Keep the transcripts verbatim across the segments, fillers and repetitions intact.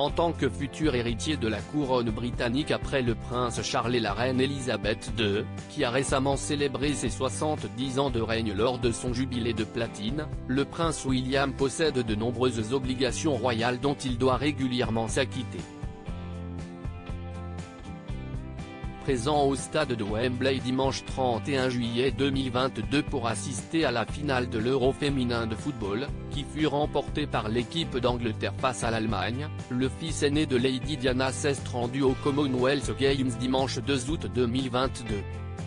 En tant que futur héritier de la couronne britannique après le prince Charles et la reine Elisabeth deux, qui a récemment célébré ses soixante-dix ans de règne lors de son jubilé de platine, le prince William possède de nombreuses obligations royales dont il doit régulièrement s'acquitter. Présent au stade de Wembley dimanche trente et un juillet deux mille vingt-deux pour assister à la finale de l'Euro féminin de football, qui fut remportée par l'équipe d'Angleterre face à l'Allemagne, le fils aîné de Lady Diana s'est rendu au Commonwealth Games dimanche deux août deux mille vingt-deux.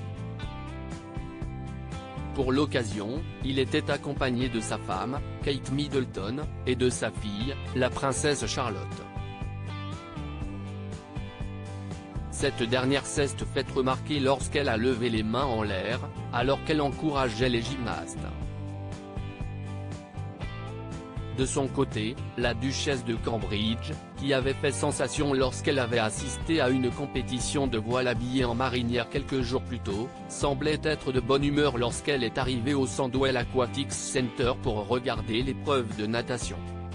Pour l'occasion, il était accompagné de sa femme, Kate Middleton, et de sa fille, la princesse Charlotte. Cette dernière s'est faite remarquer lorsqu'elle a levé les mains en l'air, alors qu'elle encourageait les gymnastes. De son côté, la duchesse de Cambridge, qui avait fait sensation lorsqu'elle avait assisté à une compétition de voile habillée en marinière quelques jours plus tôt, semblait être de bonne humeur lorsqu'elle est arrivée au Sandwell Aquatics Center pour regarder l'épreuve de natation.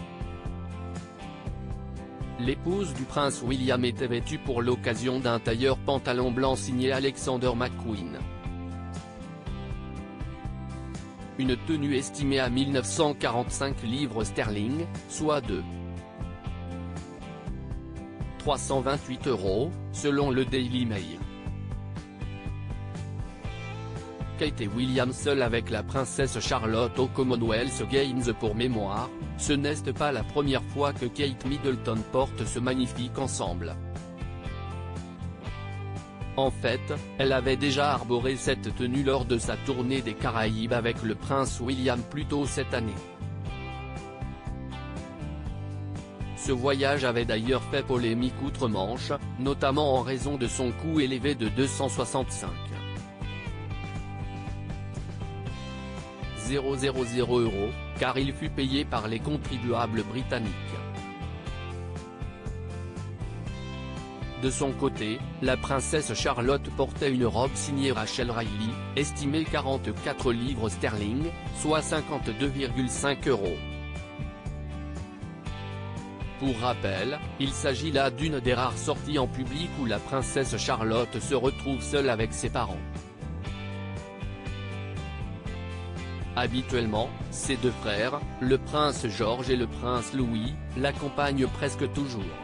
L'épouse du prince William était vêtue pour l'occasion d'un tailleur pantalon blanc signé Alexander McQueen. Une tenue estimée à mille neuf cent quarante-cinq livres sterling, soit de trois cent vingt-huit euros, selon le Daily Mail. Kate et William seuls avec la princesse Charlotte au Commonwealth Games pour mémoire, ce n'est pas la première fois que Kate Middleton porte ce magnifique ensemble. En fait, elle avait déjà arboré cette tenue lors de sa tournée des Caraïbes avec le prince William plus tôt cette année. Ce voyage avait d'ailleurs fait polémique outre-Manche, notamment en raison de son coût élevé de deux cent soixante-cinq mille euros, car il fut payé par les contribuables britanniques. De son côté, la princesse Charlotte portait une robe signée Rachel Riley, estimée quarante-quatre livres sterling, soit cinquante-deux virgule cinq euros. Pour rappel, il s'agit là d'une des rares sorties en public où la princesse Charlotte se retrouve seule avec ses parents. Habituellement, ses deux frères, le prince George et le prince Louis, l'accompagnent presque toujours.